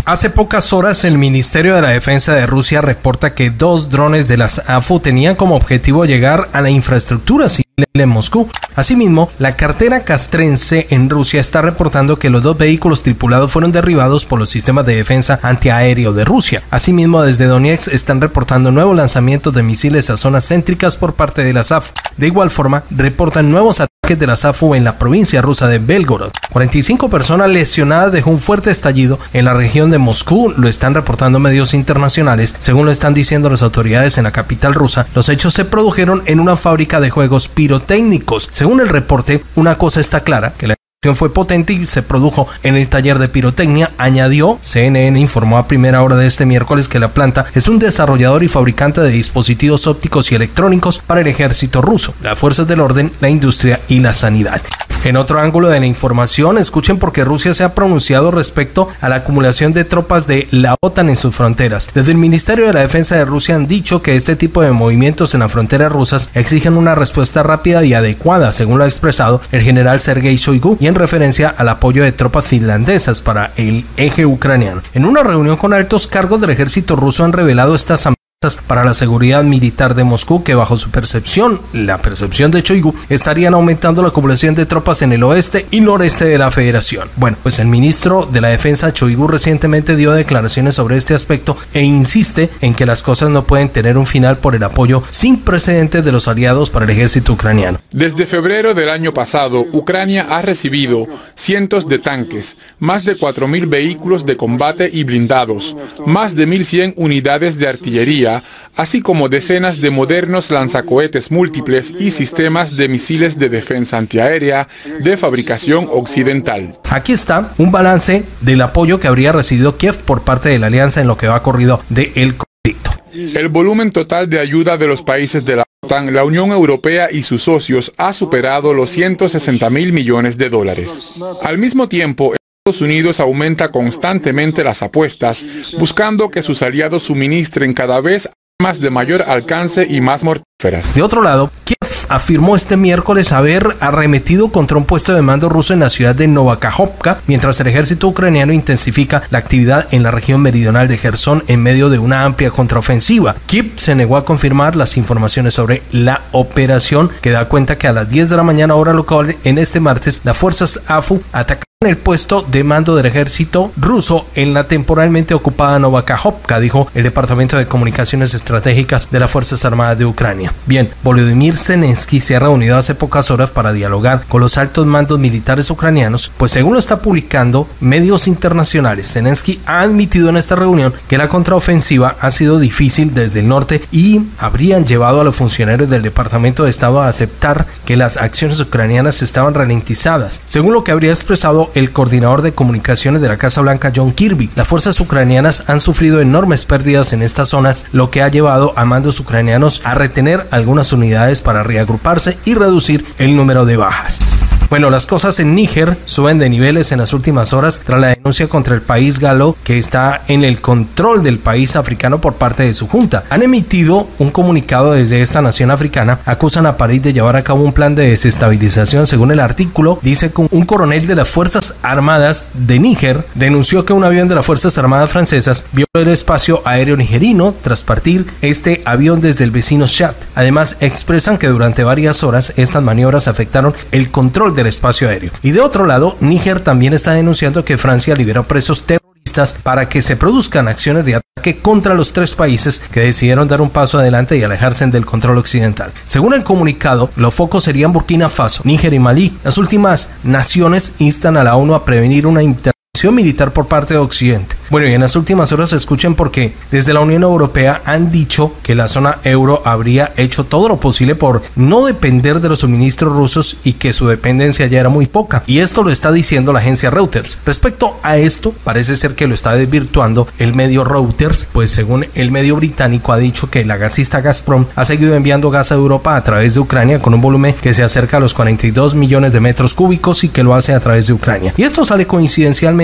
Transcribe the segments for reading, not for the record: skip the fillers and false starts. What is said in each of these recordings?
Hace pocas horas el Ministerio de la Defensa de Rusia reporta que 2 drones de las AFU tenían como objetivo llegar a la infraestructura civil de Moscú. Asimismo, la cartera castrense en Rusia está reportando que los 2 vehículos tripulados fueron derribados por los sistemas de defensa antiaéreo de Rusia. Asimismo, desde Donetsk están reportando nuevos lanzamientos de misiles a zonas céntricas por parte de las AFU. De igual forma, reportan nuevos ataques de las AFU en la provincia rusa de Belgorod. 45 personas lesionadas dejó un fuerte estallido en la región de Moscú, lo están reportando medios internacionales. Según lo están diciendo las autoridades en la capital rusa, los hechos se produjeron en una fábrica de juegos pirotécnicos. Según el reporte, una cosa está clara, que la explosión fue potente y se produjo en el taller de pirotecnia. Añadió, CNN informó a primera hora de este miércoles que la planta es un desarrollador y fabricante de dispositivos ópticos y electrónicos para el ejército ruso, las fuerzas del orden, la industria y la sanidad. En otro ángulo de la información, escuchen porque Rusia se ha pronunciado respecto a la acumulación de tropas de la OTAN en sus fronteras. Desde el Ministerio de la Defensa de Rusia han dicho que este tipo de movimientos en las fronteras rusas exigen una respuesta rápida y adecuada, según lo ha expresado el general Sergei Shoigu, y en referencia al apoyo de tropas finlandesas para el eje ucraniano. En una reunión con altos cargos del ejército ruso han revelado estas amenazas para la seguridad militar de Moscú, que bajo su percepción, la percepción de Shoigu, estarían aumentando la acumulación de tropas en el oeste y noreste de la federación. Bueno, pues el ministro de la Defensa Shoigu recientemente dio declaraciones sobre este aspecto e insiste en que las cosas no pueden tener un final por el apoyo sin precedentes de los aliados para el ejército ucraniano. Desde febrero del año pasado, Ucrania ha recibido cientos de tanques, más de 4.000 vehículos de combate y blindados, más de 1.100 unidades de artillería, así como decenas de modernos lanzacohetes múltiples y sistemas de misiles de defensa antiaérea de fabricación occidental. Aquí está un balance del apoyo que habría recibido Kiev por parte de la alianza en lo que va corrido del conflicto. El volumen total de ayuda de los países de la OTAN, la Unión Europea y sus socios ha superado los 160.000 millones de dólares. Al mismo tiempo, Estados Unidos aumenta constantemente las apuestas, buscando que sus aliados suministren cada vez armas de mayor alcance y más mortíferas. De otro lado, Kiev afirmó este miércoles haber arremetido contra un puesto de mando ruso en la ciudad de Novakhovka, mientras el ejército ucraniano intensifica la actividad en la región meridional de Jersón en medio de una amplia contraofensiva. Kiev se negó a confirmar las informaciones sobre la operación, que da cuenta que a las 10 de la mañana hora local en este martes, las fuerzas AFU atacaron el puesto de mando del ejército ruso en la temporalmente ocupada Novakhovka, dijo el Departamento de Comunicaciones Estratégicas de las Fuerzas Armadas de Ucrania. Bien, Volodymyr Zelensky se ha reunido hace pocas horas para dialogar con los altos mandos militares ucranianos, pues según lo está publicando medios internacionales, Zelensky ha admitido en esta reunión que la contraofensiva ha sido difícil desde el norte y habrían llevado a los funcionarios del Departamento de Estado a aceptar que las acciones ucranianas estaban ralentizadas, según lo que habría expresado el coordinador de comunicaciones de la Casa Blanca, John Kirby. Las fuerzas ucranianas han sufrido enormes pérdidas en estas zonas, lo que ha llevado a mandos ucranianos a retener algunas unidades para reagruparse y reducir el número de bajas. Bueno, las cosas en Níger suben de niveles en las últimas horas tras la denuncia contra el país galo, que está en el control del país africano por parte de su junta. Han emitido un comunicado desde esta nación africana, acusan a París de llevar a cabo un plan de desestabilización. Según el artículo, dice que un coronel de las Fuerzas Armadas de Níger denunció que un avión de las Fuerzas Armadas francesas violó el espacio aéreo nigerino tras partir este avión desde el vecino Chad. Además, expresan que durante varias horas estas maniobras afectaron el control del espacio aéreo. Y de otro lado, Níger también está denunciando que Francia liberó presos terroristas para que se produzcan acciones de ataque contra los 3 países que decidieron dar un paso adelante y alejarse del control occidental. Según el comunicado, los focos serían Burkina Faso, Níger y Malí. Las últimas naciones instan a la ONU a prevenir una intervención militar por parte de Occidente. Bueno, y en las últimas horas escuchen porque desde la Unión Europea han dicho que la zona euro habría hecho todo lo posible por no depender de los suministros rusos y que su dependencia ya era muy poca. Y esto lo está diciendo la agencia Reuters. Respecto a esto, parece ser que lo está desvirtuando el medio Reuters, pues según el medio británico ha dicho que la gasista Gazprom ha seguido enviando gas a Europa a través de Ucrania con un volumen que se acerca a los 42 millones de metros cúbicos y que lo hace a través de Ucrania. Y esto sale coincidencialmente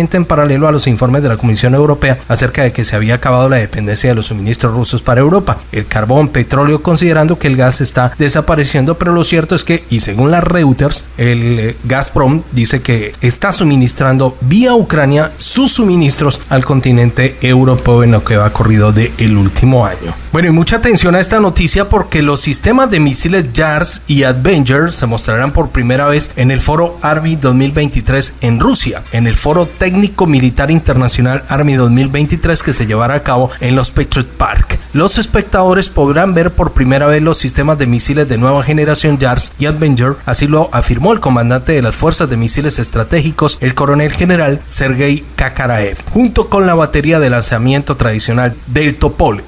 supuestamente en paralelo a los informes de la Comisión Europea acerca de que se había acabado la dependencia de los suministros rusos para Europa, el carbón, petróleo, considerando que el gas está desapareciendo, pero lo cierto es que, y según la Reuters, el Gazprom dice que está suministrando vía Ucrania sus suministros al continente europeo en lo que va corrido del último año. Bueno, y mucha atención a esta noticia porque los sistemas de misiles JARS y Avenger se mostrarán por primera vez en el foro Army 2023 en Rusia, en el foro técnico militar internacional Army 2023 que se llevará a cabo en los Patriot Park. Los espectadores podrán ver por primera vez los sistemas de misiles de nueva generación JARS y Avenger, así lo afirmó el comandante de las fuerzas de misiles estratégicos, el coronel general Sergei Kakaraev. Junto con la batería de lanzamiento tradicional del Topol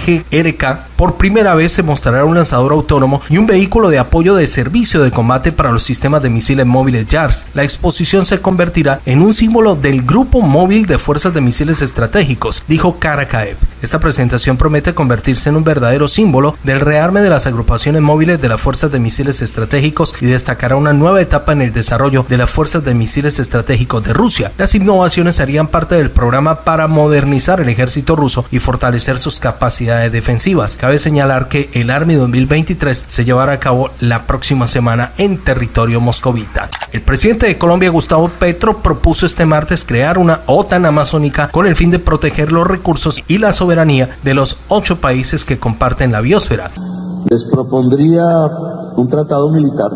PGRK, por primera vez se mostrará un lanzador autónomo y un vehículo de apoyo de servicio de combate para los sistemas de misiles móviles JARS. La exposición se convertirá en un símbolo del Grupo Móvil de Fuerzas de Misiles Estratégicos, dijo Karakaev. Esta presentación promete convertirse en un verdadero símbolo del rearme de las agrupaciones móviles de las Fuerzas de Misiles Estratégicos y destacará una nueva etapa en el desarrollo de las Fuerzas de Misiles Estratégicos de Rusia. Las innovaciones harían parte del programa para modernizar el ejército ruso y fortalecer sus capacidades defensivas. Cabe señalar que el Army 2023 se llevará a cabo la próxima semana en territorio moscovita. El presidente de Colombia, Gustavo Petro, propuso este martes crear una OTAN amazónica con el fin de proteger los recursos y la soberanía de los 8 países que comparten la biosfera. Les propondría un tratado militar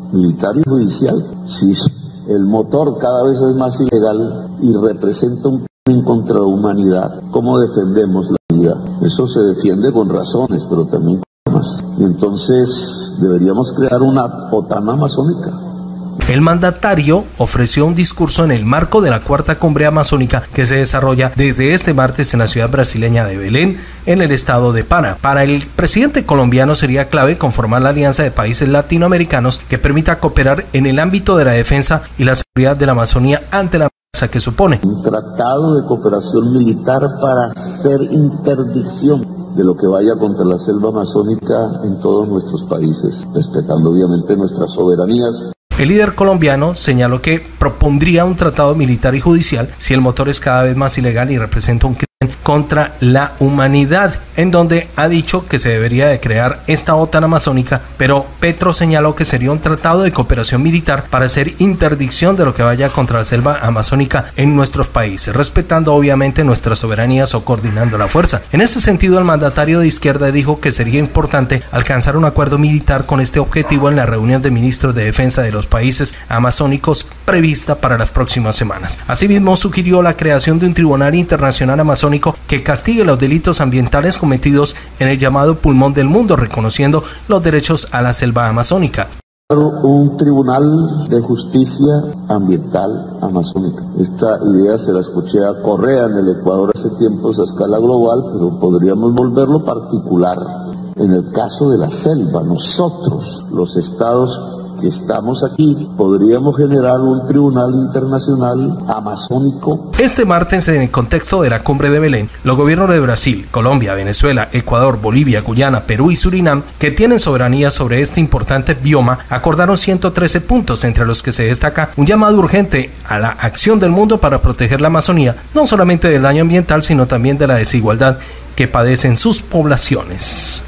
y judicial. Si el motor cada vez es más ilegal y representa un crimen contra la humanidad, ¿cómo defendemos la vida? Eso se defiende con razones, pero también con armas. Y entonces deberíamos crear una OTAN amazónica. El mandatario ofreció un discurso en el marco de la cuarta cumbre amazónica que se desarrolla desde este martes en la ciudad brasileña de Belén, en el estado de Pará. Para el presidente colombiano sería clave conformar la alianza de países latinoamericanos que permita cooperar en el ámbito de la defensa y la seguridad de la Amazonía ante la amenaza que supone. Un tratado de cooperación militar para hacer interdicción de lo que vaya contra la selva amazónica en todos nuestros países, respetando obviamente nuestras soberanías. El líder colombiano señaló que propondría un tratado militar y judicial si el motor es cada vez más ilegal y representa un crimen contra la humanidad, en donde ha dicho que se debería de crear esta OTAN amazónica, pero Petro señaló que sería un tratado de cooperación militar para hacer interdicción de lo que vaya contra la selva amazónica en nuestros países, respetando obviamente nuestras soberanías o coordinando la fuerza. En ese sentido, el mandatario de izquierda dijo que sería importante alcanzar un acuerdo militar con este objetivo en la reunión de ministros de defensa de los países amazónicos prevista para las próximas semanas. Asimismo, sugirió la creación de un tribunal internacional amazónico que castigue los delitos ambientales cometidos en el llamado pulmón del mundo, reconociendo los derechos a la selva amazónica. Un tribunal de justicia ambiental amazónica. Esta idea se la escuché a Correa en el Ecuador hace tiempos a escala global, pero podríamos volverlo particular. En el caso de la selva, nosotros, los estados que estamos aquí, podríamos generar un tribunal internacional amazónico. Este martes, en el contexto de la cumbre de Belén, los gobiernos de Brasil, Colombia, Venezuela, Ecuador, Bolivia, Guyana, Perú y Surinam, que tienen soberanía sobre este importante bioma, acordaron 113 puntos, entre los que se destaca un llamado urgente a la acción del mundo para proteger la Amazonía, no solamente del daño ambiental, sino también de la desigualdad que padecen sus poblaciones.